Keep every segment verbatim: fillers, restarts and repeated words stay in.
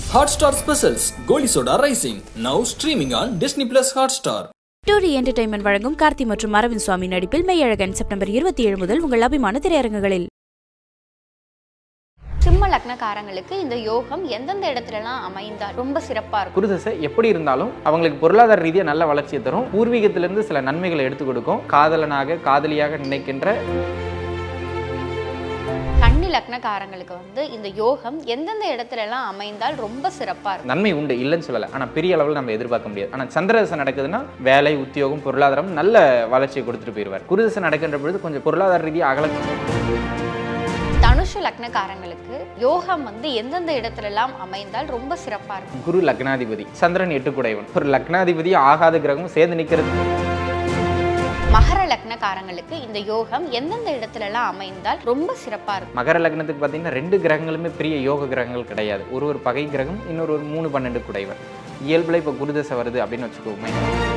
Hotstar Specials Goli Soda Rising now streaming on Disney Plus Hotstar. டூரி entertainment வழங்கும் கார்த்தி மற்றும் அரவிந்த் சுவாமி நடிப்பில் மெய்யழகன் செப்டம்பர் இருபத்தி ஏழு முதல் உங்கள் அபிமான திரையரங்குகளில். சிம்ம லக்னக்காரங்களுக்கு இந்த யோகம் எந்தெந்த இடத்துலலாம் அமைந்தால் ரொம்ப சிறப்பாக இருக்கும். குருதசை எப்படி இருந்தாலும் அவங்களுக்கு பொருளாதார ரீதியாக நல்ல வளர்ச்சியை தரும். பூர்வீகத்திலிருந்து சில நன்மைகளை எடுத்து கொடுக்கும். காதலனாக காதலியாக நினைக்கின்ற கன்னி லக்னக்காரங்களுக்கு வந்து இந்த யோகம் எந்தெந்த இடத்துலலாம் அமைந்தால் ரொம்ப சிறப்பாக இருக்கும். நன்மை உண்டு, இல்லைன்னு சொல்லலை. ஆனால் பெரிய அளவில் நம்ம எதிர்பார்க்க முடியாது. ஆனால் சந்திரதசை நடக்குதுன்னா வேலை, உத்தியோகம், பொருளாதாரம் நல்ல வளர்ச்சியை கொடுத்துட்டு போயிடுவார். குருதசை நடக்கின்ற பொழுது கொஞ்சம் பொருளாதார ரீதியாக அகல. தனுஷ லக்னக்காரங்களுக்கு யோகம் வந்து எந்தெந்த இடத்துலலாம் அமைந்தால் ரொம்ப சிறப்பாக இருக்கும். குரு லக்னாதிபதி, சந்திரன் எட்டு குடைவன். ஒரு லக்னாதிபதி ஆகாத கிரகம் சேர்ந்து நிற்கிறது. மகர லக்னக்காரங்களுக்கு இந்த யோகம் எந்தெந்த இடத்துலலாம் அமைந்தால் ரொம்ப சிறப்பாக இருக்கும். மகர லக்னத்துக்கு பார்த்தீங்கன்னா ரெண்டு கிரகங்களுமே பெரிய யோக கிரகங்கள் கிடையாது. ஒரு ஒரு பகை கிரகம், இன்னொரு ஒரு மூணு பன்னெண்டு குடைவன். இயல்பில் இப்போ குருதசை வருது அப்படின்னு வச்சுக்கோமே,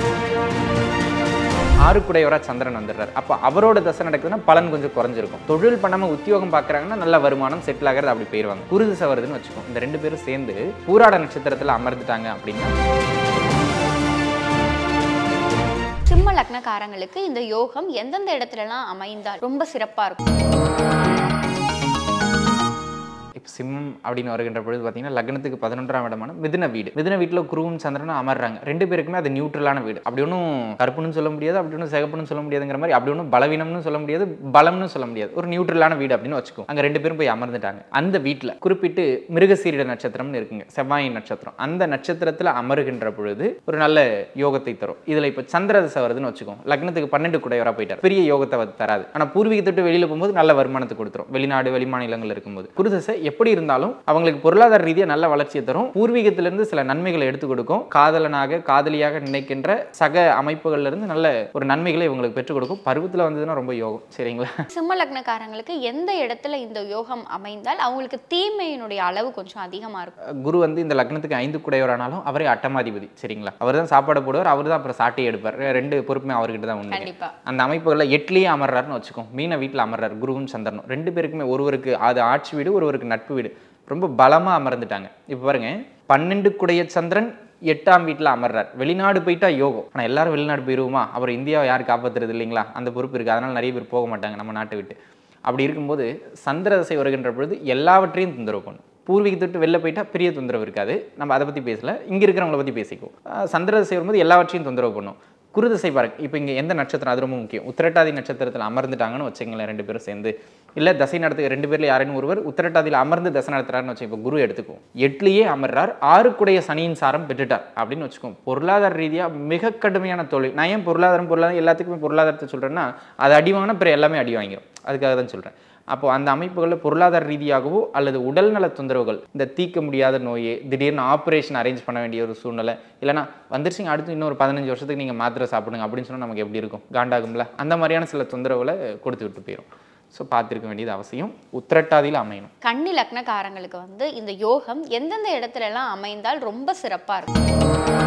ஆறு குடையவராக சந்திரன் வந்துடுறாரு. அப்போ அவரோட தசை நடக்குதுன்னா பலன் கொஞ்சம் குறைஞ்சிருக்கும். தொழில் பண்ணாமல் உத்தியோகம் பார்க்குறாங்கன்னா நல்ல வருமானம் செட்டில் ஆகிறது, அப்படி போயிடுவாங்க. குருதசை வருதுன்னு வச்சுக்கோம். இந்த ரெண்டு பேரும் சேர்ந்து பூராட நட்சத்திரத்தில் அமர்ந்துட்டாங்க அப்படின்னா சிம்ம லக்னக்காரங்களுக்கு இந்த யோகம் எந்தெந்த இடத்துலலாம் அமைந்தால் ரொம்ப சிறப்பாக இருக்கும். சிம்மம் அப்படின்னு வருகின்ற பொழுது பார்த்தீங்கன்னா லக்னத்துக்கு பதினொன்றாம் இடமான மிதுன வீடு. மிதுன வீட்டில் குருவும் சந்திரனும் அமர்றாங்க. ரெண்டு பேருக்குமே அது நியூட்ரலான வீடு. அப்படி ஒன்றும் கருப்புன்னு சொல்ல முடியாது, அப்படி ஒன்றும் சிகப்புன்னு சொல்ல முடியாதுங்கிற மாதிரி, அப்படி ஒன்றும் பலவீனம்னு சொல்ல முடியாது, பலம்னு சொல்ல முடியாது. ஒரு நியூட்ரலான வீடு அப்படின்னு வச்சுக்கோ. அங்கே ரெண்டு பேரும் போய் அமர்ந்துட்டாங்க. அந்த வீட்டில் குறிப்பிட்டு மிருகசீரிட நட்சத்திரம்னு இருக்குங்க, செவ்வாயின் நட்சத்திரம். அந்த நட்சத்திரத்தில் அமருகின்ற பொழுது ஒரு நல்ல யோகத்தை தரும். இதில் இப்போ சந்திரதசை வருதுன்னு வச்சுக்கோ. லக்னத்துக்கு பன்னெண்டு குடையவராக போயிட்டார். பெரிய யோகத்தை தராது. ஆனால் பூர்வீகத்தை வெளியில் போகும்போது நல்ல வருமானத்தை கொடுத்துரும். வெளிநாடு வெளிமாநிலங்கள் இருக்கும்போது குருதசை எப்படி இருந்தாலும் அவங்களுக்கு பொருளாதார ரீதியாக நல்ல வளர்ச்சியை தரும். பூர்வீகத்திலிருந்து சில நன்மைகளை எடுத்து கொடுக்கும். காதலனாக காதலியாக நினைக்கின்ற சக அமைப்புகள்ல இருந்து நல்ல ஒரு நன்மைகளை இவங்களுக்கு பெற்றுக் கொடுக்கும். பருவத்தில் வந்ததுன்னா ரொம்ப யோகம். சரிங்களா? சிம்ம லக்னக்காரங்களுக்கு எந்த இடத்துல இந்த யோகம் அமைந்தால் அவங்களுக்கு தீமையினுடைய அளவு கொஞ்சம் அதிகமா இருக்கும். குரு வந்து இந்த லக்னத்துக்கு ஐந்து குடையவரானாலும் அவரே அட்டமாதிபதி. சரிங்களா? அவர் தான் சாப்பாடு போடுவார், அவர் தான் அப்புறம் சாட்டை எடுப்பார். ரெண்டு பொறுப்புமே அவர்கிட்ட தான் உண்டு. கண்டிப்பா அந்த அமைப்புகளில் எட்லேயே அமர்றாருன்னு வச்சுக்கோம். மீன வீட்டில் அமர்றாரு குருவும் சந்திரனும். ரெண்டு பேருக்குமே ஒருவருக்கு அது ஆட்சி வீடு, ஒருவருக்கு நட்பு வீடு. ரொம்ப பலமாக அமர்ந்துட்டாங்க. இப்போ பாருங்க, பன்னெண்டு குடைய சந்திரன் எட்டாம் வீட்டில் அமர்றார். வெளிநாடு போயிட்டா யோகம். ஆனால் எல்லாரும் வெளிநாடு போயிடுவோமா? அப்புறம் இந்தியாவை யார் காப்பாற்றுறது இல்லைங்களா? அந்த பொறுப்பு இருக்குது. அதனால் நிறைய பேர் போக மாட்டாங்க நம்ம நாட்டை விட்டு. அப்படி இருக்கும்போது சந்திரதசை வருகின்ற பொழுது எல்லாவற்றையும் தொந்தரவு பண்ணும். பூர்வீகத்தை விட்டு வெளில போயிட்டா பெரிய தொந்தரவு இருக்காது. நம்ம அதை பற்றி பேசல, இங்கே இருக்கிறவங்கள பற்றி பேசிக்குவோம். சந்திரதசை வரும்போது எல்லாவற்றையும் தொந்தரவு பண்ணும். குருதசை பாருங்க, இப்போ இங்கே எந்த நட்சத்திரம், அது ரொம்ப முக்கியம். உத்திரட்டாதி நட்சத்திரத்தில் அமர்ந்துட்டாங்கன்னு வச்சுங்களேன் ரெண்டு பேரும் சேர்ந்து, இல்லை தசை நடத்து ரெண்டு பேரில் யாரையும் ஒருவர் உத்திரட்டாதியில் அமர்ந்து தசை நடத்துறாருன்னு வச்சு. இப்போ குரு எடுத்துக்கும், எட்டுலேயே அமர்றார். ஆறுக்குடைய சனியின் சாரம் பெற்றுட்டார் அப்படின்னு வச்சுக்கோம். பொருளாதார ரீதியாக மிக கடுமையான தொழில். நான் ஏன் பொருளாதாரம் பொருளாதாரம் எல்லாத்துக்குமே பொருளாதாரத்தை சொல்கிறேன்னா, அது அடி வாங்கினா பிற எல்லாமே அடி வாங்கிடும். அதுக்காக தான் சொல்கிறேன். அப்போ அந்த அமைப்புகளில் பொருளாதார ரீதியாகவோ அல்லது உடல்நல தொந்தரவுகள், இந்த தீர்க்க முடியாத நோயே, திடீர்னு ஆப்ரேஷன் அரேஞ்ச் பண்ண வேண்டிய ஒரு சூழ்நிலை, இல்லைனா வந்துருச்சுங்க அடுத்து இன்னொரு பதினஞ்சு வருஷத்துக்கு நீங்கள் மாத்திரை சாப்பிடுங்க அப்படின்னு சொன்னால் நமக்கு எப்படி இருக்கும்? காண்டாகும்ல? அந்த மாதிரியான சில தொந்தரவுகளை கொடுத்து விட்டு போயிடும். ஸோ பார்த்துருக்க வேண்டியது அவசியம். உத்திரட்டாதியில் அமையணும். கன்னி லக்னக்காரங்களுக்கு வந்து இந்த யோகம் எந்தெந்த இடத்துலலாம் அமைந்தால் ரொம்ப சிறப்பாக இருக்கும்.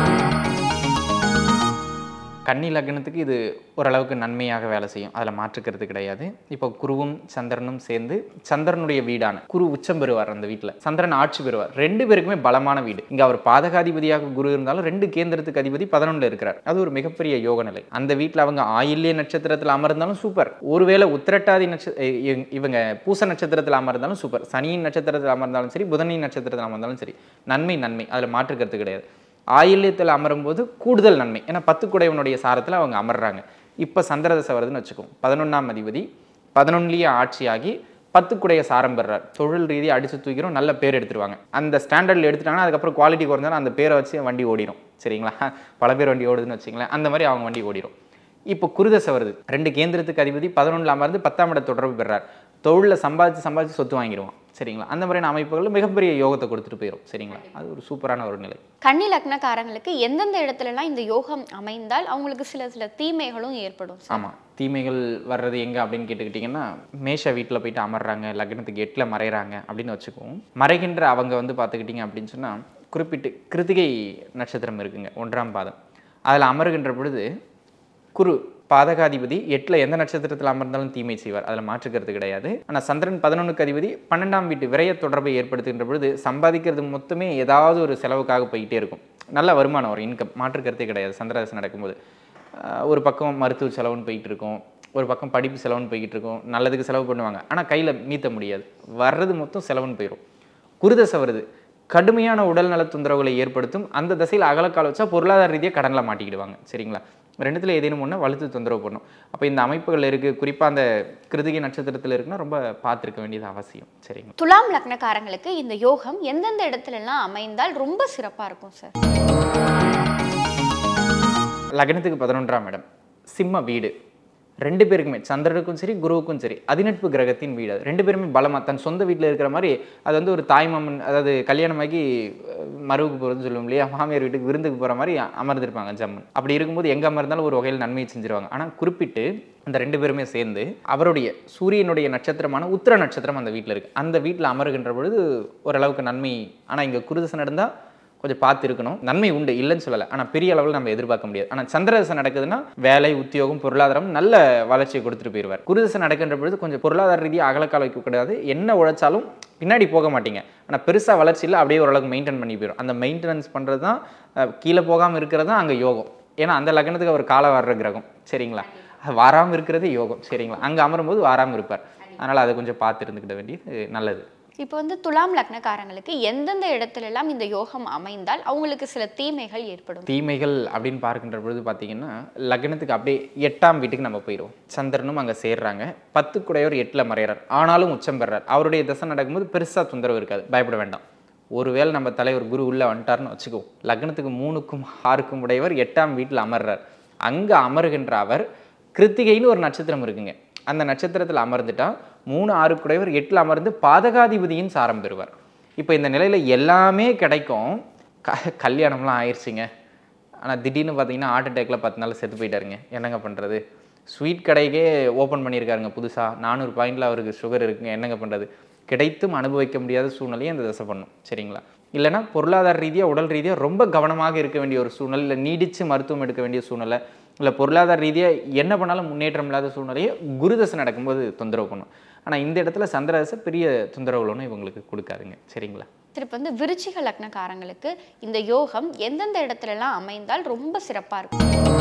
கன்னி லக்னத்துக்கு இது ஓரளவுக்கு நன்மையாக வேலை செய்யும், அதில் மாற்றுக்கிறது கிடையாது. இப்போ குருவும் சந்திரனும் சேர்ந்து சந்திரனுடைய வீடான குரு உச்சம் பெறுவார். அந்த வீட்டில் சந்திரன் ஆட்சி பெறுவார். ரெண்டு பேருக்குமே பலமான வீடு. இங்கே அவர் பாதகாதிபதியாக குரு இருந்தாலும் ரெண்டு கேந்திரத்துக்கு அதிபதி பதினொன்றில் இருக்கிறார். அது ஒரு மிகப்பெரிய யோக நிலை. அந்த வீட்டில் அவங்க ஆயில்ய நட்சத்திரத்தில் அமர்ந்தாலும் சூப்பர். ஒருவேளை உத்திரட்டாதி நட்சத்திர இவங்க பூச நட்சத்திரத்தில் அமர்ந்தாலும் சூப்பர். சனியின் நட்சத்திரத்தில் அமர்ந்தாலும் சரி, புதனின் நட்சத்திரத்தில் அமர்ந்தாலும் சரி, நன்மை நன்மை, அதில் மாற்றுக்கிறது கிடையாது. ஆயில்யத்தில் அமரும்போது கூடுதல் நன்மை. ஏன்னா பத்து குடையவனுடைய சாரத்தில் அவங்க அமர்றாங்க. இப்போ சந்திரதசை வருதுன்னு வச்சுக்கோம். பதினொன்றாம் அதிபதி பதினொன்றுலேயே ஆட்சியாகி பத்து குடைய சாரம் பெறார். தொழில் ரீதியாக அடித்து தூக்கிறோம், நல்ல பேர் எடுத்துருவாங்க. அந்த ஸ்டாண்டர்டில் எடுத்துட்டாங்கன்னா அதுக்கப்புறம் குவாலிட்டி குறைஞ்சாலும் அந்த பேரை வச்சு வண்டி ஓடிடும். சரிங்களா? பல பேர் வண்டி ஓடுதுன்னு வச்சுங்களேன். அந்த மாதிரி அவங்க வண்டி ஓடிடும். இப்போ குருதசை வருது. ரெண்டு கேந்திரத்துக்கு அதிபதி பதினொன்றில் அமர்ந்து பத்தாம் இட தொடர்பு பெறார். தொழிலில் சம்பாதிச்சு சம்பாதிச்சு சொத்து வாங்கிடுவான். சரிங்களா? அந்த மாதிரியான அமைப்புகள் மிகப்பெரிய யோகத்தை கொடுத்துட்டு போயிடும். சரிங்களா? அது ஒரு சூப்பரான ஒரு நிலை. கன்னி லக்னக்காரங்களுக்கு எந்தெந்த இடத்துலலாம் இந்த யோகம் அமைந்தால் அவங்களுக்கு சில சில தீமைகளும் ஏற்படும். ஆமாம், தீமைகள் வர்றது எங்கே அப்படின்னு கேட்டுக்கிட்டிங்கன்னா, மேஷ வீட்டில் போயிட்டு அமர்றாங்க, லக்னத்துக்கு எட்டில் மறைகிறாங்க அப்படின்னு வச்சுக்குவோம். மறைகின்ற அவங்க வந்து பார்த்துக்கிட்டிங்க அப்படின்னு சொன்னால், குறிப்பிட்டு கிருத்திகை நட்சத்திரம் இருக்குங்க, ஒன்றாம் பாதம். அதில் அமருகின்ற பொழுது குரு பாதகாதிபதி எட்டில் எந்த நட்சத்திரத்தில் அமர்ந்தாலும் தீமை செய்வார், அதில் மாற்றுக்கிறது கிடையாது. ஆனால் சந்திரன் பதினொன்றுக்கு அதிபதி பன்னெண்டாம் வீட்டு விரைய தொடர்பை ஏற்படுத்துகின்ற பொழுது சம்பாதிக்கிறது மொத்தமே ஏதாவது ஒரு செலவுக்காக போயிட்டே இருக்கும். நல்ல வருமானம் வரும், இன்கம், மாற்றுக்கிறதே கிடையாது. சந்திரதசை நடக்கும்போது ஒரு பக்கம் மருத்துவ செலவுன்னு போய்கிட்டு இருக்கும், ஒரு பக்கம் படிப்பு செலவுன்னு போய்கிட்டு இருக்கும், நல்லதுக்கு செலவு பண்ணுவாங்க, ஆனால் கையில் மீத்த முடியாது, வர்றது மொத்தம் செலவுன்னு போயிடும். குருதசை வருது, கடுமையான உடல்நல தொந்தரவுகளை ஏற்படுத்தும். அந்த தசையில் அகலக்கால் வச்சா பொருளாதார ரீதியாக கடனில் மாட்டிக்கிடுவாங்க. சரிங்களா? ரெண்டுத்தில் ஏதேனும் ஒன்று வலுத்து தொந்தரவு பண்ணும். அப்போ இந்த அமைப்புகள் இருக்குது, குறிப்பாக அந்த கிருத்திகை நட்சத்திரத்தில் இருக்குன்னா ரொம்ப பார்த்துருக்க வேண்டியது அவசியம். சரிங்களா? துலாம் லக்னக்காரங்களுக்கு இந்த யோகம் எந்தெந்த இடத்துலலாம் அமைந்தால் ரொம்ப சிறப்பாக இருக்கும் சார்? லக்னத்துக்கு பதினொன்றாம் இடம் சிம்ம வீடு. ரெண்டு பேருக்குமே, சந்திரனுக்கும் சரி குருவுக்கும் சரி, அதிநட்பு கிரகத்தின் வீடு. அது ரெண்டு பேருமே பலமாக தன் சொந்த வீட்டில் இருக்கிற மாதிரி, அது வந்து ஒரு தாய்மாமன், அதாவது கல்யாணமாகி மருவுக்கு போகிறதுன்னு சொல்லுவோம் இல்லையா, மாமியார் வீட்டுக்கு விருந்துக்கு போகிற மாதிரி அமர்ந்திருப்பாங்க ஜம்மன். அப்படி இருக்கும்போது எங்கே அமர்ந்தாலும் ஒரு வகையில் நன்மையை செஞ்சிருவாங்க. ஆனால் குறிப்பிட்டு அந்த ரெண்டு பேருமே சேர்ந்து அவருடைய சூரியனுடைய நட்சத்திரமான உத்திர நட்சத்திரம் அந்த வீட்டில் இருக்குது. அந்த வீட்டில் அமருகின்ற பொழுது ஓரளவுக்கு நன்மை. ஆனால் இங்கே குருதசை நடந்தால் கொஞ்சம் பார்த்து இருக்கணும். நன்மை உண்டு, இல்லைன்னு சொல்லலை, ஆனால் பெரிய அளவில் நம்ம எதிர்பார்க்க முடியாது. ஆனால் சந்திரதசை நடக்குதுன்னா வேலை, உத்தியோகம், பொருளாதாரம் நல்ல வளர்ச்சியை கொடுத்துட்டு போயிடுவார். குருதசை நடக்கின்ற பொழுது கொஞ்சம் பொருளாதார ரீதியாக அகலக்கால் வைக்கக்கூடாது. என்ன உழைச்சாலும் பின்னாடி போக மாட்டீங்க, ஆனால் பெருசாக வளர்ச்சியில் அப்படியே ஓரளவுக்கு மெயின்டைன் பண்ணி போயிடும். அந்த மெயின்டெனன்ஸ் பண்ணுறது தான், கீழே போகாமல் இருக்கிறது தான் அங்கே யோகம். ஏன்னா அந்த லக்னத்துக்கு அவர் கால வர்ற கிரகம். சரிங்களா? வாராமல் இருக்கிறது யோகம். சரிங்களா? அங்கே அமரும்போது வாராமல் இருப்பார். அதனால் அதை கொஞ்சம் பார்த்து இருந்துக்கிட வேண்டியது நல்லது. இப்போ வந்து துலாம் லக்னக்காரங்களுக்கு எந்தெந்த இடத்துலலாம் இந்த யோகம் அமைந்தால் அவங்களுக்கு சில தீமைகள் ஏற்படும்? தீமைகள் அப்படின்னு பார்க்கின்ற பொழுது பார்த்தீங்கன்னா, லக்னத்துக்கு அப்படியே எட்டாம் வீட்டுக்கு நம்ம போயிடுவோம். சந்திரனும் அங்கே சேர்றாங்க, பத்து குடையவர் எட்டில் மறைகிறார், ஆனாலும் உச்சம் பெறார். அவருடைய தசை நடக்கும்போது பெருசாக தொந்தரவு இருக்காது, பயப்பட வேண்டாம். ஒருவேளை நம்ம தலைவர் குரு உள்ளே வந்துட்டார்னு வச்சுக்குவோம், லக்னத்துக்கு மூணுக்கும் ஆறுக்கும் உடையவர் எட்டாம் வீட்டில் அமர்றார். அங்கே அமருகின்ற அவர் கிருத்திகைன்னு ஒரு நட்சத்திரம் இருக்குங்க, அந்த நட்சத்திரத்தில் அமர்ந்துட்டா மூணு ஆறு குடையவர் எட்டில் அமர்ந்து பாதகாதிபதியின் சாரம் பெறுவார். இப்போ இந்த நிலையில் எல்லாமே கிடைக்கும், க கல்யாணம்லாம் ஆயிடுச்சுங்க, ஆனால் திடீர்னு பார்த்தீங்கன்னா ஹார்ட் அட்டாக்ல பத்து நாள் செத்து போயிட்டாருங்க, என்னங்க பண்ணுறது? ஸ்வீட் கடைக்கே ஓப்பன் பண்ணியிருக்காருங்க புதுசாக, நானூறு பாயிண்டில் அவருக்கு சுகர் இருக்குங்க, என்னங்க பண்ணுறது? கிடைத்தும் அனுபவிக்க முடியாத சூழ்நிலையை அந்த தசை பண்ணும். சரிங்களா? இல்லைனா பொருளாதார ரீதியாக உடல் ரீதியாக ரொம்ப கவனமாக இருக்க வேண்டிய ஒரு சூழ்நிலை, இல்லை நீடித்து மருத்துவம் எடுக்க வேண்டிய சூழ்நிலை, இல்லை பொருளாதார ரீதியாக என்ன பண்ணாலும் முன்னேற்றம் இல்லாத சூழ்நிலையை குருதசை நடக்கும்போது தொந்தரவு பண்ணும். ஆனால் இந்த இடத்துல சந்திரதசை பெரிய தொந்தரவுகள் ஒன்றும் இவங்களுக்கு கொடுக்காதுங்க. சரிங்களா? திருப்பி வந்து விருச்சிக லக்னக்காரங்களுக்கு இந்த யோகம் எந்தெந்த இடத்துலலாம் அமைந்தால் ரொம்ப சிறப்பாக இருக்கும்?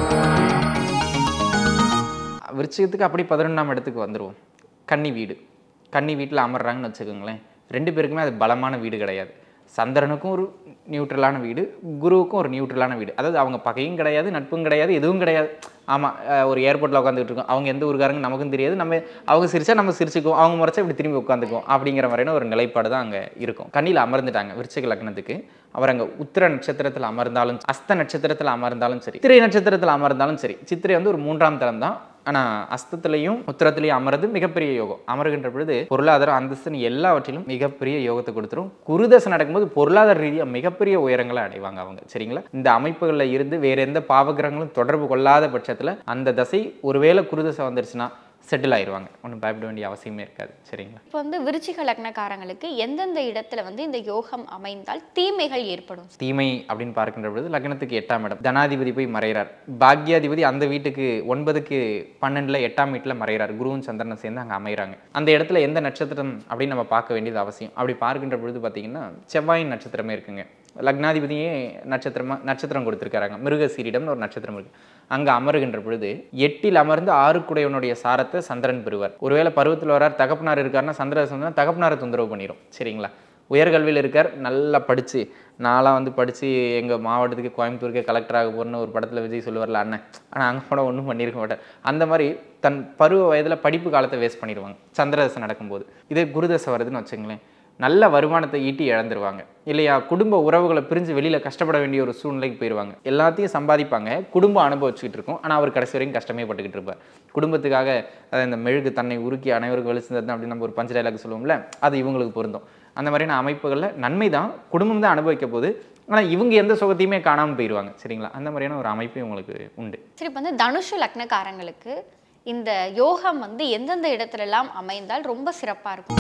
விருச்சிகத்துக்கு அப்படி பதினொன்றாம் இடத்துக்கு வந்துடுவோம். கன்னி வீடு. கன்னி வீட்டில் அமர்றாங்கன்னு வச்சுக்கோங்களேன், ரெண்டு பேருக்குமே அது பலமான வீடு கிடையாது. சந்திரனுக்கும் ஒரு நியூட்ரலான வீடு, குருவுக்கும் ஒரு நியூட்ரலான வீடு. அதாவது அவங்க பகையும் கிடையாது, நட்பும் கிடையாது, எதுவும் கிடையாது. ஆமாம், ஒரு ஏர்போர்ட்டில் உட்காந்துட்டு இருக்கோம், அவங்க எந்த ஊருக்காரங்க நமக்கும் தெரியாது, நம்ம அவங்க சிரிச்சா நம்ம சிரிச்சுக்குவோம், அவங்க முறைச்சா இப்படி திரும்பி உட்காந்துக்குவோம், அப்படிங்கிற மாதிரியான ஒரு நிலைப்பாடு தான் அங்கே இருக்கும். கண்ணியில் அமர்ந்துட்டாங்க விருச்சிக லக்னத்துக்கு. அவர் அங்கே உத்திர நட்சத்திரத்தில் அமர்ந்தாலும், அஸ்த நட்சத்திரத்தில் அமர்ந்தாலும் சரி, சித்திரை நட்சத்திரத்தில் அமர்ந்தாலும் சரி, சித்திரை வந்து ஒரு மூன்றாம் தரம் தான், ஆனால் அஸ்தத்திலையும் உத்திரத்திலையும் அமர்றது மிகப்பெரிய யோகம். அமருகின்ற பொழுது பொருளாதாரம், அந்தஸ்து எல்லாவற்றிலும் மிகப்பெரிய யோகத்தை கொடுத்துரும். குருதசை நடக்கும்போது பொருளாதார ரீதியாக மிகப்பெரிய உயரங்களை அடைவாங்க அவங்க. சரிங்களா? இந்த அமைப்புகளில் இருந்து வேற எந்த பாவகிரகங்களும் தொடர்பு கொள்ளாத பட்சத்தில் அந்த தசை ஒருவேளை குருதசை வந்துருச்சுன்னா செட்டில் ஆயிடுவாங்க, ஒன்றும் பயப்பட வேண்டிய அவசியமே இருக்காது. சரிங்களா? இப்போ வந்து விருச்சிக லக்னக்காரங்களுக்கு எந்தெந்த இடத்துல வந்து இந்த யோகம் அமைந்தால் தீமைகள் ஏற்படும்? தீமை அப்படின்னு பார்க்கின்ற பொழுது லக்னத்துக்கு எட்டாம் இடம், தனாதிபதி போய் மறைகிறார். பாக்யாதிபதி அந்த வீட்டுக்கு ஒன்பதுக்கு பன்னெண்டுல எட்டாம் வீட்டில் மறைகிறார். குருவும் சந்திரனும் சேர்ந்து அங்கே அமைகிறாங்க. அந்த இடத்துல எந்த நட்சத்திரம் அப்படின்னு நம்ம பார்க்க வேண்டியது அவசியம். அப்படி பார்க்கின்ற பொழுது பார்த்தீங்கன்னா செவ்வாயின் நட்சத்திரமே இருக்குங்க. லக்னாதிபதியே நட்சத்திரமா நட்சத்திரம் கொடுத்துருக்காங்க, மிருகசீரிடம்னு ஒரு நட்சத்திரம் இருக்கு. அங்கே அமருகின்ற பொழுது எட்டில் அமர்ந்து ஆறுக்குடையவனுடைய சாரத்தை சந்திரன் பெறுவார். ஒருவேளை பருவத்தில் வரார், தகப்பனார் இருக்காருன்னா சந்திர தகப்பனாரை தொந்தரவு பண்ணிடும். சரிங்களா? உயர்கல்வியில் இருக்கார், நல்லா படித்து, நான்லாம் வந்து படித்து எங்கள் மாவட்டத்துக்கு கோயம்புத்தூருக்கே கலெக்டராக போகிறன்னு ஒரு படத்தில் விஜய் சொல்லுவார்ல அண்ணன், ஆனால் அங்கே போனால் ஒன்றும் பண்ணியிருக்க மாட்டார். அந்த மாதிரி தன் பருவ வயதில் படிப்பு காலத்தை வேஸ்ட் பண்ணிடுவாங்க சந்திரதசை நடக்கும்போது. இதே குருதசை வருதுன்னு வச்சுங்களேன், நல்ல வருமானத்தை ஈட்டி இழந்துருவாங்க இல்லையா? குடும்ப உறவுகளை பிரிஞ்சு வெளியில் கஷ்டப்பட வேண்டிய ஒரு சூழ்நிலைக்கு போயிடுவாங்க. எல்லாத்தையும் சம்பாதிப்பாங்க, குடும்பம் அனுபவிச்சுக்கிட்டு இருக்கும், ஆனால் அவர் கடைசி வரைக்கும் கஷ்டமே பட்டுக்கிட்டு இருப்பார். குடும்பத்துக்காக அதை இந்த மெழுகு தன்னை உருக்கி அனைவருக்கு வெளிச்சது அப்படின்னு நம்ம ஒரு பஞ்ச டைலாக் சொல்லுவோம்ல, அது இவங்களுக்கு பொருந்தும். அந்த மாதிரியான அமைப்புகளில் நன்மை தான், குடும்பம் தான் அனுபவிக்க போது, ஆனால் இவங்க எந்த சுகத்தையுமே காணாமல் போயிடுவாங்க. சரிங்களா? அந்த மாதிரியான ஒரு அமைப்பு இவங்களுக்கு உண்டு. சரி, இப்போ வந்து தனுஷு லக்னக்காரங்களுக்கு இந்த யோகம் வந்து எந்தெந்த இடத்துலலாம் அமைந்தால் ரொம்ப சிறப்பாக இருக்கும்?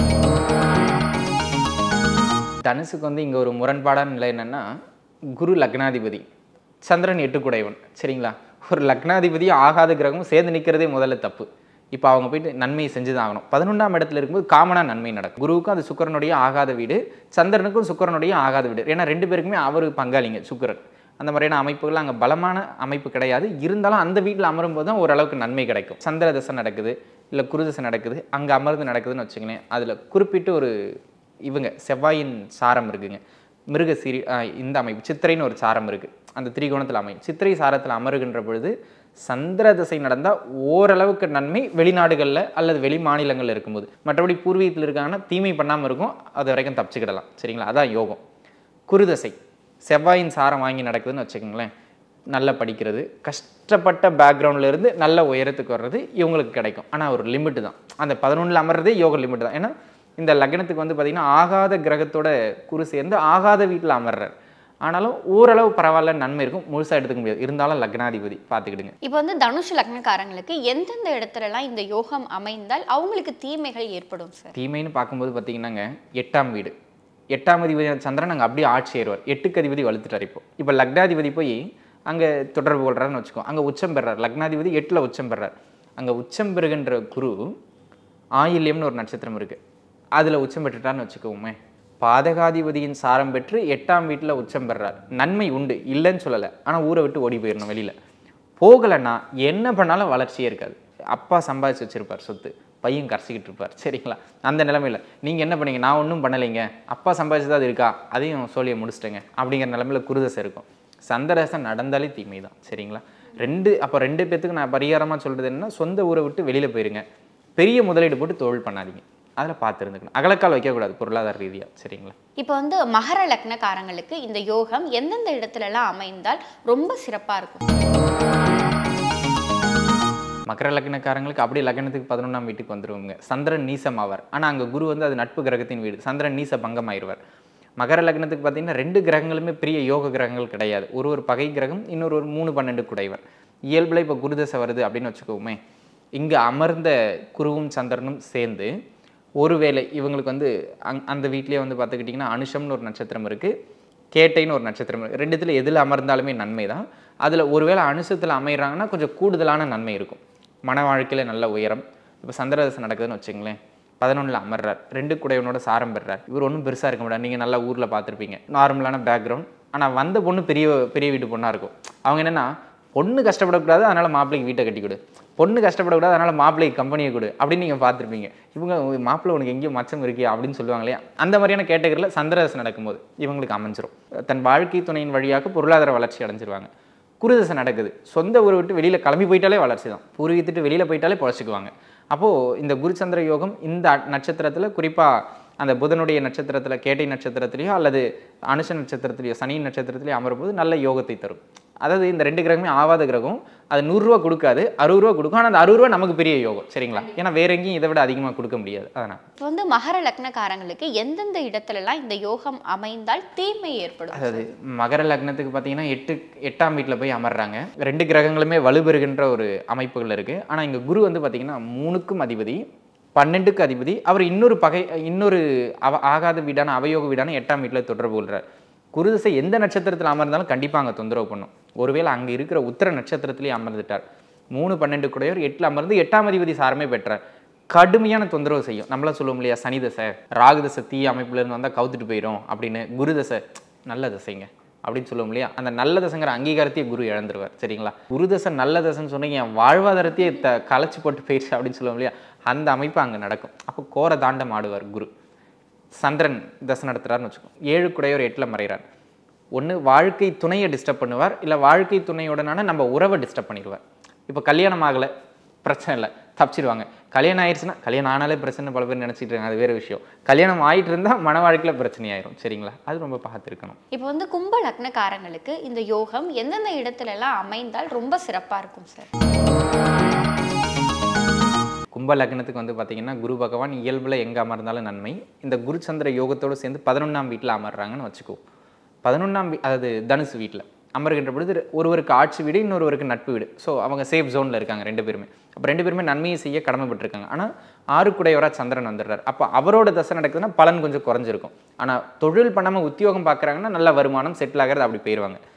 தனுசுக்கு வந்து இங்கே ஒரு முரண்பாடான நிலை என்னென்னா, குரு லக்னாதிபதி, சந்திரன் எட்டுக்குடையவன். சரிங்களா? ஒரு லக்னாதிபதி ஆகாத கிரகமும் சேர்ந்து நிற்கிறதே முதல்ல தப்பு. இப்போ அவங்க போயிட்டு நன்மையை செஞ்சு தான் ஆகணும். பதினொன்றாம் இடத்துல இருக்கும்போது காமனாக நன்மை நடக்கும். குருவுக்கும் அது சுக்கிரனுடைய ஆகாத வீடு, சந்திரனுக்கும் சுக்கிரனுடைய ஆகாத வீடு. ஏன்னா ரெண்டு பேருக்குமே அவர் பங்காளிங்க சுக்கிரன். அந்த மாதிரியான அமைப்புகள் அங்கே பலமான அமைப்பு கிடையாது. இருந்தாலும் அந்த வீட்டில் அமரும் போது தான் ஓரளவுக்கு நன்மை கிடைக்கும். சந்திர தசை நடக்குது, இல்லை குருதசை நடக்குது, அங்கே அமர்ந்து நடக்குதுன்னு வச்சுக்கங்களேன். அதில் குறிப்பிட்டு ஒரு இவங்க செவ்வாயின் சாரம் இருக்குங்க. மிருக சீரி இந்த அமைப்பு சித்திரைன்னு ஒரு சாரம் இருக்குது, அந்த திரிகோணத்தில் அமையும். சித்திரை சாரத்தில் அமருகின்ற பொழுது சந்திர திசை நடந்தால் ஓரளவுக்கு நன்மை வெளிநாடுகளில் அல்லது வெளி மாநிலங்களில் இருக்கும்போது. மற்றபடி பூர்வீகத்தில் இருக்காங்கன்னா தீமை பண்ணாமல் இருக்கும், அது வரைக்கும் தப்பிச்சுக்கிடலாம். சரிங்களா? அதான் யோகம். குருதசை செவ்வாயின் சாரம் வாங்கி நடக்குதுன்னு வச்சுக்கோங்களேன். நல்லா படிக்கிறது, கஷ்டப்பட்ட பேக்ரவுண்ட்லேருந்து நல்ல உயரத்துக்கு வர்றது இவங்களுக்கு கிடைக்கும். ஆனால் ஒரு லிமிட்டு தான். அந்த பதினொன்றில் அமர்றதே யோக லிமிட் தான். ஏன்னா இந்த லக்னத்துக்கு வந்து பார்த்திங்கன்னா ஆகாத கிரகத்தோட குரு சேர்ந்து ஆகாத வீட்டில் அமர்றார். ஆனாலும் ஓரளவு பரவாயில்ல, நன்மை இருக்கும். முழுசாக எடுத்துக்க முடியாது. இருந்தாலும் லக்னாதிபதி பார்த்துக்கிடுங்க. இப்போ வந்து தனுஷ் லக்னக்காரங்களுக்கு எந்தெந்த இடத்துலலாம் இந்த யோகம் அமைந்தால் அவங்களுக்கு தீமைகள் ஏற்படும் சார்? தீமைன்னு பார்க்கும்போது பார்த்தீங்கன்னாங்க, எட்டாம் வீடு, எட்டாம் அதிபதி சந்திரன் அங்கே அப்படியே ஆட்சி ஏறுவார். எட்டுக்கு அதிபதி வலுத்துட்டார். இப்போ இப்போ லக்னாதிபதி போய் அங்கே தொடர்பு கொள்றாருன்னு வச்சுக்கோ, அங்கே உச்சம் பெறார். லக்னாதிபதி எட்டில் உச்சம் பெறார். அங்கே உச்சம் பெறுகின்ற குரு ஆயில்யம்னு ஒரு நட்சத்திரம் இருக்குது, அதில் உச்சம் பெற்றுட்டார்னு வச்சுக்கோமே. பாதகாதிபதியின் சாரம் பெற்று எட்டாம் வீட்டில் உச்சம் பெறார். நன்மை உண்டு, இல்லைன்னு சொல்லலை. ஆனால் ஊரை விட்டு ஓடி போயிடணும் வெளியில். போகலைன்னா என்ன பண்ணாலும் வளர்ச்சியே இருக்காது. அப்பா சம்பாதிச்சு வச்சுருப்பார் சொத்து, பையன் கரைச்சிக்கிட்டு இருப்பார். சரிங்களா? அந்த நிலமையில் நீங்கள் என்ன பண்ணீங்க, நான் ஒன்றும் பண்ணலைங்க, அப்பா சம்பாதிச்சு அது இருக்கா, அதையும் சோழியை முடிச்சிட்டேங்க அப்படிங்கிற நிலமையில் குருதசை இருக்கும். சந்திரதசை நடந்தாலே தீமை தான். சரிங்களா? ரெண்டு அப்போ ரெண்டு பேத்துக்கு நான் பரிகாரமாக சொல்கிறது என்னன்னா, சொந்த ஊரை விட்டு வெளியில் போயிருங்க. பெரிய முதலீடு போட்டு தொழில் பண்ணாதீங்க. அதில் பார்த்து இருந்துக்கணும். அகலக்கால் வைக்கக்கூடாது பொருளாதார ரீதியாக. சரிங்களா? இப்போ வந்து மகர லக்னக்காரங்களுக்கு இந்த யோகம் எந்தெந்த இடத்துலலாம் அமைந்தால் ரொம்ப சிறப்பாக இருக்கும்? மகர லக்னக்காரங்களுக்கு அப்படியே லக்னத்துக்கு பதினொன்றாம் வீட்டுக்கு வந்துடுவாங்க. சந்திரன் நீசம் ஆவார். ஆனால் அங்கே குரு வந்து அது நட்பு கிரகத்தின் வீடு. சந்திரன் நீச பங்கம் ஆயிடுவார். மகர லக்னத்துக்கு பார்த்தீங்கன்னா ரெண்டு கிரகங்களுமே பெரிய யோக கிரகங்கள் கிடையாது. ஒரு ஒரு பகை கிரகம், இன்னொரு ஒரு மூணு பன்னெண்டு குடைவர். இயல்பில் இப்போ குருதசை வருது அப்படின்னு வச்சுக்கோமே, இங்கே அமர்ந்த குருவும் சந்திரனும் சேர்ந்து ஒருவேளை இவங்களுக்கு வந்து அங் அந்த வீட்லேயே வந்து பார்த்துக்கிட்டிங்கன்னா அனுஷம்னு ஒரு நட்சத்திரம் இருக்குது, கேட்டைன்னு ஒரு நட்சத்திரம் இருக்குது. ரெண்டுத்தில் எதில் அமர்ந்தாலுமே நன்மை தான். அதில் ஒருவேளை அனுஷத்தில் அமைகிறாங்கன்னா கொஞ்சம் கூடுதலான நன்மை இருக்கும். மன வாழ்க்கையில் நல்ல உயரம். இப்போ சந்திரதசை நடக்குதுன்னு வச்சுங்களேன், பதினொன்றில் அமர்றார், ரெண்டு குடையவனோட சாரம் பெறார். இவர் ஒன்றும் பெருசாக இருக்க மாட்டார். நீங்கள் நல்லா ஊரில் பார்த்துருப்பீங்க, நார்மலான பேக்ரவுண்ட். ஆனால் வந்த பொண்ணு பெரிய பெரிய வீட்டு பொண்ணாக இருக்கும். அவங்க என்னென்னா, பொண்ணு கஷ்டப்படக்கூடாது அதனால் மாப்பிள்ளைக்கு வீட்டை கட்டி கொடு, பொண்ணு கஷ்டப்படக்கூடாது அதனால் மாப்பிள்ளைக்கு கம்பெனியை கொடு அப்படின்னு நீங்கள் பார்த்துருப்பீங்க. இவங்க மாப்பிள்ளை உனக்கு எங்கேயோ மச்சம் இருக்கியா அப்படின்னு சொல்லுவாங்க இல்லையா? அந்த மாதிரியான கேட்டகரியில் சந்திரதசை நடக்கும்போது இவங்களுக்கு அமைஞ்சிரும். தன் வாழ்க்கை துணையின் வழியாக பொருளாதார வளர்ச்சி அடைஞ்சிருவாங்க. குருதசை நடக்குது, சொந்த ஊரை விட்டு வெளியில் கிளம்பி போயிட்டாலே வளர்ச்சி தான். பூர்வீகத்துட்டு வெளியில் போயிட்டாலே பொழைச்சிக்குவாங்க. அப்போது இந்த குருச்சந்திர யோகம் இந்த நட்சத்திரத்தில், குறிப்பாக அந்த புதனுடைய நட்சத்திரத்தில் கேட்டை நட்சத்திரத்திலேயோ அல்லது அனுஷ நட்சத்திரத்திலேயோ சனி நட்சத்திரத்திலேயோ அமரும்போது நல்ல யோகத்தை தரும். அதாவது இந்த ரெண்டு கிரகமே ஆவாத கிரகம். அது நூறுரூவா கொடுக்காது, அறுபது ரூபா கொடுக்கும். ஆனால் அந்த அறுபது ரூபா நமக்கு பெரிய யோகம். சரிங்களா? ஏன்னா வேற எங்கேயும் இதை விட அதிகமாக கொடுக்க முடியாது. அதனால் இப்போ வந்து மகர லக்னக்காரங்களுக்கு எந்தெந்த இடத்துலலாம் இந்த யோகம் அமைந்தால் தீமை ஏற்படும்? அதாவது மகர லக்னத்துக்கு பார்த்தீங்கன்னா எட்டு எட்டாம் வீட்டில் போய் அமர்றாங்க. ரெண்டு கிரகங்களுமே வலுப்பெறுகின்ற ஒரு அமைப்புகள் இருக்குது. ஆனால் இங்கே குரு வந்து பார்த்தீங்கன்னா மூணுக்கும் அதிபதி, பன்னெண்டுக்கு அதிபதி. அவர் இன்னொரு பகை இன்னொரு அவ ஆகாத வீடான அவயோக வீடான எட்டாம் வீட்டில் தொடர்பு கொள்கிறார். குருதசை எந்த நட்சத்திரத்தில் அமர்ந்தாலும் கண்டிப்பாக அங்கே தொந்தரவு பண்ணும். ஒருவேளை அங்கே இருக்கிற உத்திர நட்சத்திரத்திலேயே அமர்ந்துட்டார், மூணு பன்னெண்டு கூடையவர் எட்டில் அமர்ந்து எட்டாம் அதிபதி சாரமே பெற்றார், கடுமையான தொந்தரவு செய்யும். நம்மளாம் சொல்லுவோம் இல்லையா, சனி தசை ராகு தசை தீய அமைப்புலேருந்து வந்தால் கவுத்துட்டு போயிடும் அப்படின்னு. குருதசை நல்ல தசைங்க அப்படின்னு சொல்லுவோம் இல்லையா? அந்த நல்ல தசைங்கிற அங்கீகாரத்தையே குரு இழந்துருவார். சரிங்களா? குருதசை நல்ல தசைன்னு சொன்னீங்க, என் வாழ்வாதாரத்தையே த களைச்சி போட்டு போயிடுச்சு அப்படின்னு சொல்லுவோம் இல்லையா? அந்த அமைப்பு அங்கே நடக்கும். அப்போ கோர தாண்டம் ஆடுவார் குரு. சந்திரன் தசை நடத்துகிறார்னு வச்சுக்கோம், ஏழு குடையோர் எட்டில் மறைகிறார். ஒன்று வாழ்க்கை துணையை டிஸ்டர்ப் பண்ணுவார், இல்லை வாழ்க்கை துணையுடனான நம்ம உறவை டிஸ்டர்ப் பண்ணிடுவார். இப்போ கல்யாணம் ஆகலை, பிரச்சனை இல்லை, தப்பிச்சிடுவாங்க. கல்யாணம் ஆயிடுச்சுன்னா, கல்யாணம் ஆனாலே பிரச்சனை பல பேர் நினச்சிட்டு இருக்காங்க, அது வேறு விஷயம். கல்யாணம் ஆகிட்டு இருந்தால் மன வாழ்க்கையில் பிரச்சனை ஆயிரும். சரிங்களா? அது ரொம்ப பார்த்துருக்கணும். இப்போ வந்து கும்ப லக்னக்காரங்களுக்கு இந்த யோகம் எந்தெந்த இடத்துலலாம் அமைந்தால் ரொம்ப சிறப்பாக இருக்கும் சார்? கும்ப லக்னத்துக்கு வந்து பார்த்தீங்கன்னா குரு பகவான் இயல்பில் எங்கே அமர்ந்தாலும் நன்மை. இந்த குரு சந்திர யோகத்தோடு சேர்ந்து பதினொன்றாம் வீட்டில் அமர்றாங்கன்னு வச்சுக்கோ. பதினொன்றாம் வீ அதாவது தனுசு வீட்டில் அமர்கின்ற பொழுது ஒருவருக்கு ஆட்சி வீடு, இன்னொருவருக்கு நட்பு வீடு. ஸோ அவங்க சேஃப் ஜோனில் இருக்காங்க ரெண்டு பேருமே. அப்போ ரெண்டு பேருமே நன்மையை செய்ய கடமைப்பட்டிருக்காங்க. ஆனால் ஆறுக்குடையவராக சந்திரன் வந்துடுறார். அப்போ அவரோட தசை நடக்குதுன்னா பலன் கொஞ்சம் குறைஞ்சிருக்கும். ஆனால் தொழில் பண்ணாமல் உத்தியோகம் பார்க்குறாங்கன்னா நல்ல வருமானம் செட்டில் ஆகிறது, அப்படி போயிடுவாங்க.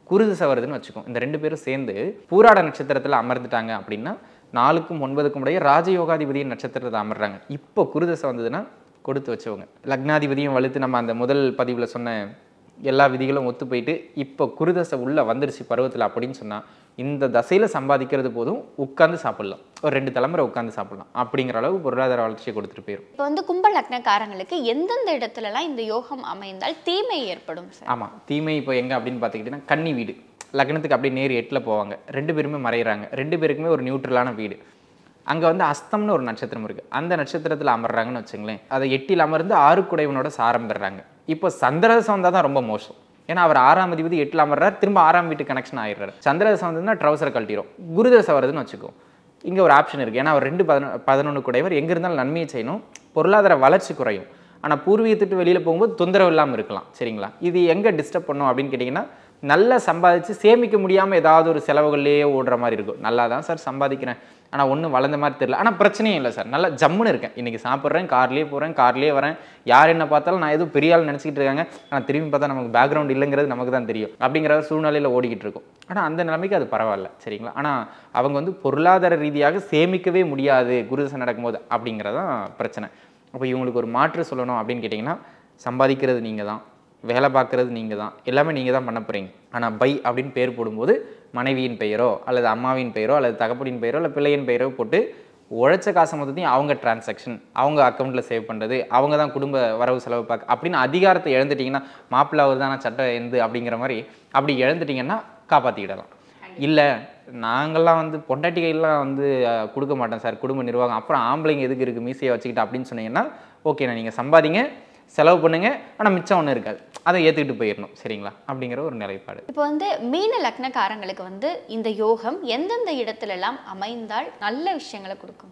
குரு திசை வருதுன்னு வச்சுக்கோம். இந்த ரெண்டு பேரும் சேர்ந்து பூராட நட்சத்திரத்தில் அமர்ந்துட்டாங்க அப்படின்னா நாலுக்கும் ஒன்பதுக்கும் இடையே ராஜயோகாதிபதியின் நட்சத்திரத்தில் அமர்றாங்க. இப்போ குரு திசை வந்ததுன்னா கொடுத்து வச்சவங்க. லக்னாதிபதியும் வலுத்து நம்ம அந்த முதல் பதிவில் சொன்ன எல்லா விதிகளும் ஒத்து போயிட்டு இப்போ குருதசை உள்ள வந்துருச்சு பருவத்தில் அப்படின்னு சொன்னால் இந்த தசையில் சம்பாதிக்கிறது போதும் உட்காந்து சாப்பிடலாம், ஒரு ரெண்டு தலைமுறை உட்காந்து சாப்பிடலாம் அப்படிங்கிற அளவு பொருளாதார வளர்ச்சியை கொடுத்துட்டு போயிடும். இப்போ வந்து கும்ப லக்னக்காரங்களுக்கு எந்தெந்த இடத்துலலாம் இந்த யோகம் அமைந்தால் தீமை ஏற்படும் சார்? ஆமாம், தீமை இப்போ எங்கே அப்படின்னு பார்த்துக்கிட்டிங்கன்னா கன்னி வீடு. லக்னத்துக்கு அப்படியே நேர் எட்டில் போவாங்க, ரெண்டு பேருமே மறைகிறாங்க, ரெண்டு பேருக்குமே ஒரு நியூட்ரலான வீடு. அங்கே வந்து அஸ்தம்னு ஒரு நட்சத்திரம் இருக்குது, அந்த நட்சத்திரத்தில் அமர்றாங்கன்னு வச்சுங்களேன். அதை எட்டில் அமர்ந்து ஆறு குடைவனோட சாரம் பெறுறாங்க. இப்போ சந்திரதசம் வந்தால் தான் ரொம்ப மோசம். ஏன்னா அவர் ஆறாம் அதிபதி எட்டில் அமர்றாரு, திரும்ப ஆறாம் வீட்டு கனெக்ஷன் ஆயிடுறாரு. சந்திரதசம் வந்ததுன்னா ட்ரௌசர் கழட்டிடும். குருதசை வருதுன்னு வச்சுக்கோ, இங்கே ஒரு ஆப்ஷன் இருக்குது. ஏன்னா அவர் ரெண்டு பதினொ பதினொன்று குடைவர் எங்கே இருந்தாலும் நன்மையை செய்யணும், பொருளாதார வளர்ச்சி குறையும். ஆனால் பூர்வீகத்துட்டு வெளியில் போகும்போது தொந்தரவு இல்லாமல் இருக்கலாம். சரிங்களா? இது எங்கே டிஸ்டர்ப் பண்ணும் அப்படின்னு கேட்டிங்கன்னா, நல்லா சம்பாதிச்சு சேமிக்க முடியாமல் ஏதாவது ஒரு செலவுகள்லேயே ஓடுற மாதிரி இருக்கும். நல்லா தான் சார் சம்பாதிக்கிறேன், ஆனால் ஒன்றும் வளர்ந்த மாதிரி தெரியல, ஆனால் பிரச்சனையும் இல்லை சார், நல்லா ஜம்முன்னு இருக்கேன், இன்றைக்கி சாப்பிட்றேன், கார்லேயே போகிறேன், கார்லேயே வரேன், யார் என்ன பார்த்தாலும் நான் எதுவும் பெரிய ஆள் நினச்சிக்கிட்டு இருக்காங்க, ஆனால் திரும்பி பார்த்தா நமக்கு பேக்ரவுண்ட் இல்லைங்கிறது நமக்கு தான் தெரியும் அப்படிங்கிற சூழ்நிலையில் ஓடிக்கிட்டு இருக்கும். ஆனால் அந்த நிலைமைக்கு அது பரவாயில்ல. சரிங்களா? ஆனால் அவங்க வந்து பொருளாதார ரீதியாக சேமிக்கவே முடியாது குருதசை நடக்கும்போது, அப்படிங்கிறதான் பிரச்சனை. அப்போ இவங்களுக்கு ஒரு மாற்று சொல்லணும் அப்படின்னு கேட்டிங்கன்னா, சம்பாதிக்கிறது நீங்கள் தான், வேலை பார்க்குறது நீங்கள் தான், எல்லாமே நீங்கள் தான் பண்ண போகிறீங்க. ஆனால் பை அப்படின்னு பேர் போடும்போது மனைவியின் பெயரோ அல்லது அம்மாவின் பெயரோ அல்லது தகப்பனின் பெயரோ இல்லை பிள்ளையின் பெயரோ போட்டு உழைச்ச காசை மொத்தத்தையும் அவங்க டிரான்சாக்ஷன், அவங்க அக்கௌண்ட்டில் சேவ் பண்ணுறது, அவங்க தான் குடும்ப வரவு செலவு பார்க்க அப்படின்னு அதிகாரத்தை இழந்துட்டிங்கன்னா, மாப்பிள்ளை அவர் தானே சட்டம் எந்து அப்படிங்கிற மாதிரி அப்படி இழந்துட்டிங்கன்னா காப்பாற்றிக்கிடலாம். இல்லை நாங்கள்லாம் வந்து பொண்டாட்டி கையெல்லாம் வந்து கொடுக்க மாட்டோம் சார், குடும்ப நிர்வாகம், அப்புறம் ஆம்பளைங்க எதுக்கு இருக்குது மீசையை வச்சுக்கிட்டு அப்படின்னு சொன்னீங்கன்னா, ஓகேண்ணா நீங்கள் சம்பாதிங்க, செலவு பண்ணுங்க, ஆனால் மிச்சம் ஒன்றும் இருக்காது, அதை ஏற்றுக்கிட்டு போயிடணும். சரிங்களா? அப்படிங்கிற ஒரு நிலைப்பாடு. இப்போ வந்து மீன லக்னக்காரங்களுக்கு வந்து இந்த யோகம் எந்தெந்த இடத்துல எல்லாம் அமைந்தால் நல்ல விஷயங்களை கொடுக்கும்?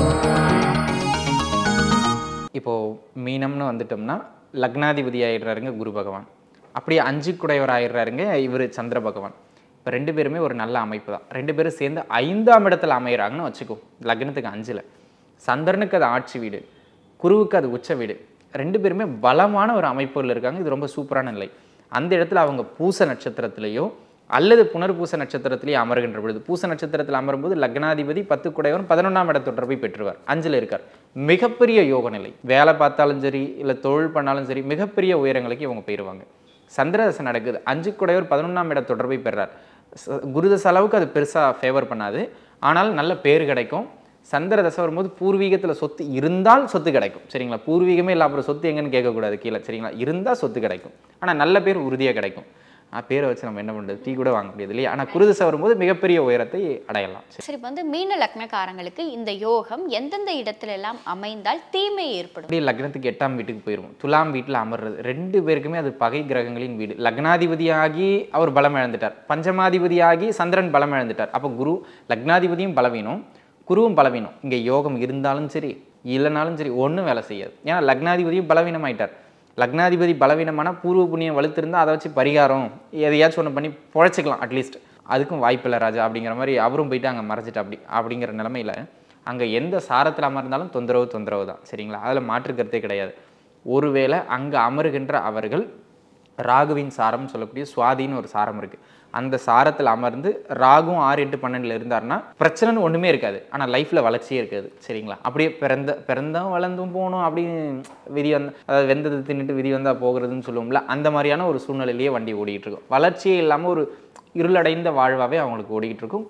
இப்போ மீனம்னு வந்துட்டோம்னா லக்னாதிபதி ஆயிடுறாருங்க குரு பகவான், அப்படியே அஞ்சு குடையவர் ஆயிடுறாருங்க இவர் சந்திர பகவான். இப்போ ரெண்டு பேருமே ஒரு நல்ல அமைப்பு தான். ரெண்டு பேரும் சேர்ந்து ஐந்தாம் இடத்துல அமைகிறாங்கன்னு வச்சுக்கோ. லக்னத்துக்கு அஞ்சில், சந்திரனுக்கு அது ஆட்சி வீடு, குருவுக்கு அது உச்ச வீடு, ரெண்டு பேருமே பலமான ஒரு அமைப்புகள் இருக்காங்க. இது ரொம்ப சூப்பரான நிலை. அந்த இடத்துல அவங்க பூச நட்சத்திரத்திலேயோ அல்லது புனர்பூச நட்சத்திரத்திலேயே அமர்கின்ற பொழுது, பூச நட்சத்திரத்தில் அமரும்போது லக்னாதிபதி பத்து குடையவன் பதினொன்றாம் இட தொடர்பை பெற்றுவார், அஞ்சில் இருக்கார். மிகப்பெரிய யோக நிலை. வேலை பார்த்தாலும் சரி இல்லை தொழில் பண்ணாலும் சரி மிகப்பெரிய உயரங்களுக்கு இவங்க போயிடுவாங்க. சந்திரதசை நடக்குது, அஞ்சு குடையவர் பதினொன்றாம் இட தொடர்பை பெறார். குருதசை அளவுக்கு அது பெருசாக ஃபேவர் பண்ணாது, ஆனால் நல்ல பேர் கிடைக்கும். சந்திர தசை வரும்போது பூர்வீகத்தில் சொத்து இருந்தால் சொத்து கிடைக்கும். சரிங்களா? பூர்வீகமே இல்லை அப்புறம் சொத்து எங்கன்னு கேட்கக்கூடாது கீழே. சரிங்களா? இருந்தால் சொத்து கிடைக்கும், ஆனால் நல்ல பேர் உறுதியாக கிடைக்கும். பேரை வச்சு நம்ம என்ன பண்ணுறது, டீ கூட வாங்க முடியாது இல்லையா? ஆனால் குருதசை வரும்போது மிகப்பெரிய உயரத்தை அடையலாம். சரி, இப்போ வந்து மீன லக்னக்காரங்களுக்கு இந்த யோகம் எந்தெந்த இடத்துல எல்லாம் அமைந்தால் தீமை ஏற்படும்? அப்படியே லக்னத்துக்கு எட்டாம் வீட்டுக்கு போயிடும். துலாம் வீட்டில் அமர்றது ரெண்டு பேருக்குமே அது பகை கிரகங்களின் வீடு. லக்னாதிபதியாகி அவர் பலம் இழந்துட்டார், பஞ்சமாதிபதியாகி சந்திரன் பலம் இழந்துட்டார். அப்போ குரு லக்னாதிபதியும் பலவீனம், குருவும் பலவீனம். இங்கே யோகம் இருந்தாலும் சரி இல்லைனாலும் சரி ஒன்றும் வேலை செய்யாது. ஏன்னா லக்னாதிபதியும் பலவீனம் ஆயிட்டார். லக்னாதிபதி பலவீனமான பூர்வ புண்ணியம் வலுத்திருந்தால் அதை வச்சு பரிகாரம் எதையாச்சும் ஒன்று பண்ணி பொழைச்சிக்கலாம் அட்லீஸ்ட். அதுக்கும் வாய்ப்பில்லை ராஜா அப்படிங்கிற மாதிரி அவரும் போயிட்டு அங்கே மறைச்சிட்டு அப்படி அப்படிங்கிற நிலமையில் அங்கே எந்த சாரத்தில் அமர்ந்தாலும் தொந்தரவு தொந்தரவு தான். சரிங்களா? அதில் மாற்று கருத்தே கிடையாது. ஒருவேளை அங்கே அமருகின்ற அவர்கள் ராகுவின் சாரம்னு சொல்லக்கூடிய சுவாதின்னு ஒரு சாரம் இருக்குது, அந்த சாரத்தில் அமர்ந்து ராகும் ஆறு எட்டு பன்னெண்டில் இருந்தார்னா பிரச்சனைன்னு ஒன்றுமே இருக்காது, ஆனால் லைஃப்பில் வளர்ச்சியே இருக்காது. சரிங்களா? அப்படியே பிறந்த பிறந்தும் வளர்ந்தும் போகணும் அப்படின்னு விதி வந்து, அதாவது வெந்தது தின்னுட்டு விதி வந்தால் போகிறதுன்னு சொல்லுவோம்ல, அந்த மாதிரியான ஒரு சூழ்நிலையிலேயே வண்டி ஓடிக்கிட்டு இருக்கும். வளர்ச்சியே இல்லாமல் ஒரு இருளடைந்த வாழ்வாகவே அவங்களுக்கு ஓடிக்கிட்டு இருக்கும்.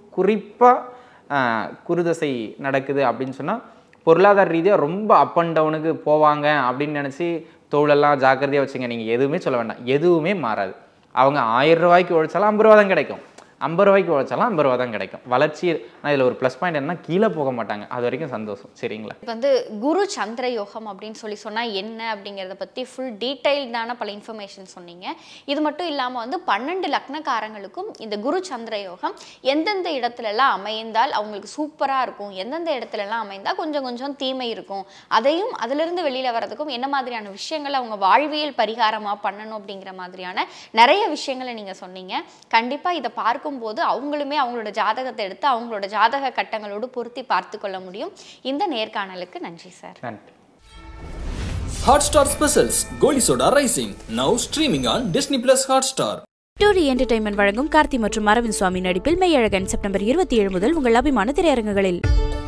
குறிப்பாக குருதசை நடக்குது அப்படின்னு சொன்னால் பொருளாதார ரீதியாக ரொம்ப அப் அண்ட் டவுனுக்கு போவாங்க அப்படின்னு நினச்சி தொழிலெல்லாம் ஜாக்கிரதையாக வச்சுங்க. நீங்கள் எதுவுமே சொல்ல வேண்டாம், எதுவுமே மாறாது. அவங்க ஆயிரம் ரூபாய்க்கு உழைச்சாலும் ஐம்பது ரூபா தான் கிடைக்கும், ஐம்பது ரூபாய்க்கு உழைச்சாலும் ஐம்பது ரூபா தான் கிடைக்கும். வளர்ச்சி. ஆனால் இதில் ஒரு ப்ளஸ் பாயிண்ட் என்ன, கீழே போக மாட்டாங்க, அது வரைக்கும் சந்தோஷம். சரிங்களா? இப்போ வந்து குரு சந்திர யோகம் அப்படின்னு சொல்லி சொன்னால் என்ன அப்படிங்கிறத பற்றி ஃபுல் டீட்டெயில்டான பல இன்ஃபர்மேஷன் சொன்னீங்க. இது மட்டும் இல்லாமல் வந்து பன்னெண்டு லக்னக்காரங்களுக்கும் இந்த குரு சந்திர யோகம் எந்தெந்த இடத்துலலாம் அமைந்தால் அவங்களுக்கு சூப்பராக இருக்கும், எந்தெந்த இடத்துலலாம் அமைந்தால் கொஞ்சம் கொஞ்சம் தீமை இருக்கும், அதையும் அதிலிருந்து வெளியில் வர்றதுக்கும் என்ன மாதிரியான விஷயங்கள் அவங்க வாழ்வியல் பரிகாரமாக பண்ணணும் அப்படிங்கிற மாதிரியான நிறைய விஷயங்களை நீங்கள் சொன்னீங்க. கண்டிப்பாக இதை பார்க்கும் போது அவங்களுமே அவங்களோட ஜாதகத்தை எடுத்து அவங்களோட ஜாதக கட்டங்களோடு பொருத்தி பார்த்து கொள்ள முடியும். இந்த நேர்காணலுக்கு நன்றி சார். நன்றி. Hotstar Specials Goli Soda Rising now streaming on Disney Plus Hotstar. டூரி என்டர்டைன்மெண்ட் வழங்கும் கார்த்தி மற்றும் அரவிந்த் சுவாமி நடிப்பில் மெய்யழகன் செப்டம்பர் இருபத்தி ஏழு முதல் உங்கள் அபிமான திரையரங்குகளில்.